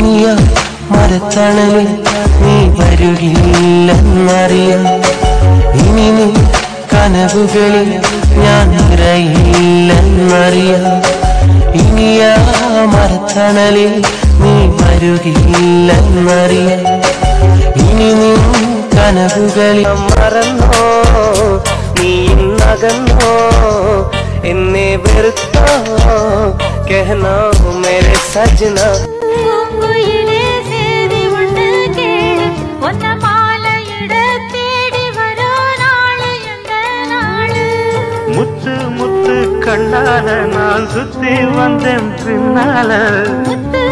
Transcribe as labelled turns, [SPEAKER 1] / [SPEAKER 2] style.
[SPEAKER 1] ഇനിയാ മരത്തണലിൽ നീ വരുകില്ലെന്നറിയാം. ഇനി നീ കനവുകളിൽ ഞാൻ നിറയില്ലെന്നറിയാം. ഇനിയാ മരത്തണലിൽ നീ വരുകില്ലെന്നറിയാം. ഇനി നീ കനവുകളിൽ മറന്നോ, നീ ഇന്നകന്നോ, എന്നെ വെറുത്തോ, कहना मेरे सजना.
[SPEAKER 2] முத்து முத்து கண்ணால நான் சுத்தி வந்தேன் பின்னால.